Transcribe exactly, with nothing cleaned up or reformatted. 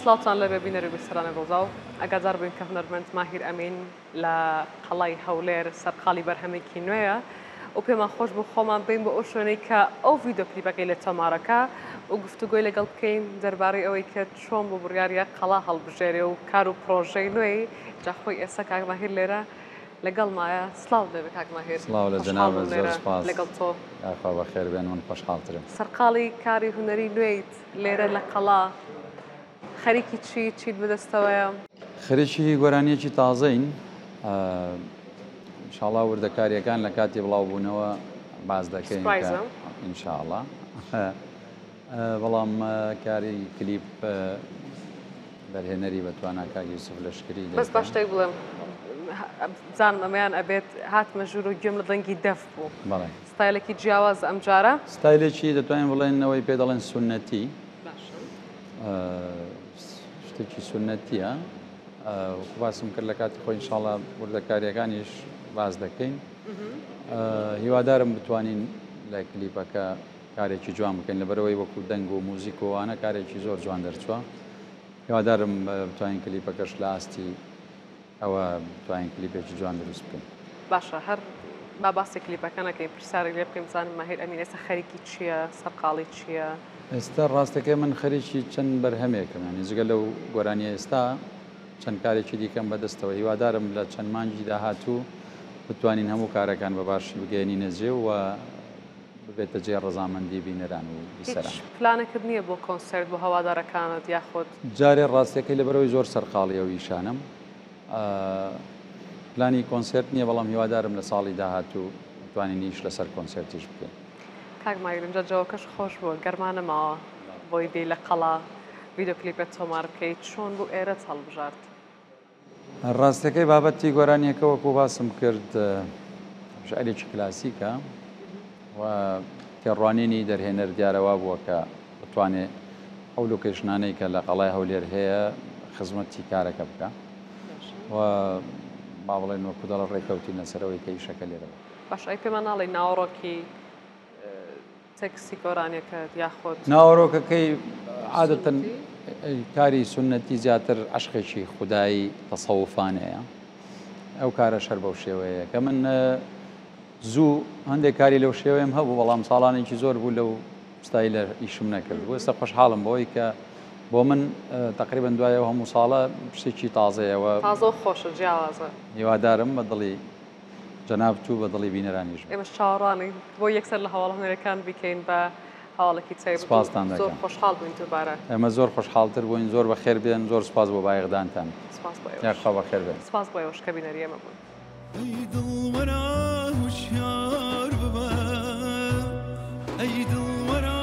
سلاوتان لە ببینەر بیسەرانە ڕۆزا و ئەگادار بووین کە هونەرمەند ماهیر ئەمین لە قەڵای هەولێر سەرقاڵی بەرهەمێکی نوێیە و پێمان خۆش بوو خۆمان بین بۆ ئەو شوێنەی کە ئەو ڤیدیۆ کلیپەکەی لە تۆمارەکە و گفتوگۆی لەگەڵ بکەین دەربارەی ئەوەی کە چۆن بۆ بڕیاریە قەڵا هەڵبژێرێ و کار و پرۆژەی نوێی جا خۆی ئێستا کاک ماهیر لێرە لەگەڵ مایە سلااو لێ کاک ماهیر سلااو لە جەناب زۆر سپاس لەگەڵ تۆ یاخوا بەخێر بێن من خۆشحاڵترم سەرقاڵی کاری هونەری نوێیت لێرە لە قەڵا خەریکی چی چیت بەدەستەوەیە خەریکی گۆرانیەکی تازەین ئینشاڵڵا وردەکاریەکان لە کاتی بڵاو بوونەوە باز دەکەین ئینشاءڵڵا بەڵام کاری کلیپ بەرهێنەری بەتوانە کاک یوسف لەشکری بەس باش شتێک بڵێم زانم ئەمەیان ئەبێت هاتمە ژوور و گوێم لە دەنگی دەف بوو بەڵێ ستایلێکی جیاواز ئەم جارە ستایلێکی دەتوانین بڵێنەوەی پێ دەڵێن سونەتی شتێکی سونەتیە باسم کرد لە کاتی خۆی ئینشاڵڵا وردەکاریەکانیش باز دەکەین هیوادارم بتوانین لە کلیپەکە کارێکی جوان بکەین لەبەرەوەی وەکو دەنگ و موزیک و وانە کارێکی زۆر جوان دەرچووە هیوادارم بتوانین کلیپەکەش لە ئاستی ئەوە بتوانین کلیپێکی جوان دروست بکەین باشە هەر با باسی کلیپەکە نەکەین پرسیارێک لێ بکەین بزانم ماهیر ئەمین ئێستا خەریکی چییە سەرقاڵی چییە ئێستا ڕاستەکەی من خەریکی چەند بەرهەمێکم یانی جگە لەو گۆرانیە ئێستا چەند کارێکی دیکەم بەدەستەوە هیوادارم لە چەند مانگی داهاتوو بتوانین هەموو کارەکان بە باشی بگەێنینە جێ و ببێتە جێ ڕەزامەندی بینەران و بیسەران پلانێکت نییە بۆ کۆنسەرت بۆ هەوادارەکانت یاخۆت جارێ ڕاستیەکەی لەبەرەوەی زۆر سەرقاڵی ئەو ئیشانم پلانی کۆنسرت نییە بەڵام هیوادارم لە ساڵی داهاتوو بتوانین ئیش لەسەر کۆنسرتیش بکەین کاک ماهیر ئەمجا جەوەکەش خۆش بووە گەرمانەماوە بۆی دێ لە قەڵا ڤیدیۆ کلیپێت تۆمار بکەیت چۆن بوو ئێرەت هەڵبژارد ڕاستەکەی بابەتی گۆرانیەکە وەکو باسم کرد شعرێکی کلاسیکە و تێڕوانینی دەرهێنەر دیارەوا بووە کە بتوانێت ئەو لۆکیشنانەی کە لە قەڵای هەولێر هەیە خزمەتی کارەکە بکە و با بڵێن وەکو دەڵە ڕێکەوتی لەسەرەوەی کە ئیشەکە لێرەوە باش ئەی پێمان ناڵێ ناوەڕۆکی تەکسی گۆرانیەکەت یاخۆت ناوەڕۆکەکەی عادەتەن کاری سونەتی زیاتر عشقێکی خودایی تەسەوفانەیە ئەو کارە شەر بەو شێوەیە کە من زوو هەندێک کاری لەو شێوەیەم هەبوو بەڵام ساڵانێکی زۆر بوو لەو ستایلە ئیشم نەکرد بۆ ئێستا خۆشحاڵم بەوەی کە بۆ من تقریبا دوایەوە هەموو ساڵە شتێکی تازەیەوە تازە خۆشە جیاوازە هیوادارم بە دڵی جەناب تو بە دڵی بینەرانیش ئێمە چاوەڕانی بۆ یەکسەر لە هەواڵ هەنەرەکان بیکەین بە هەواڵێکی چای سپاستان دەکەم زۆر خۆشحاڵ بووین دووبارە ئێمە زۆر خۆشحاڵتر بووین زۆر بەخێر بێن زۆر سپاس بۆ بایەغدانتان سپاس بۆ یاخوا بەخێر بێن سپاس بۆ ئێوەش کە بینەری ئێمە بوون ئەی دڵوەرە هوشیار ببە ئەی دڵوەرە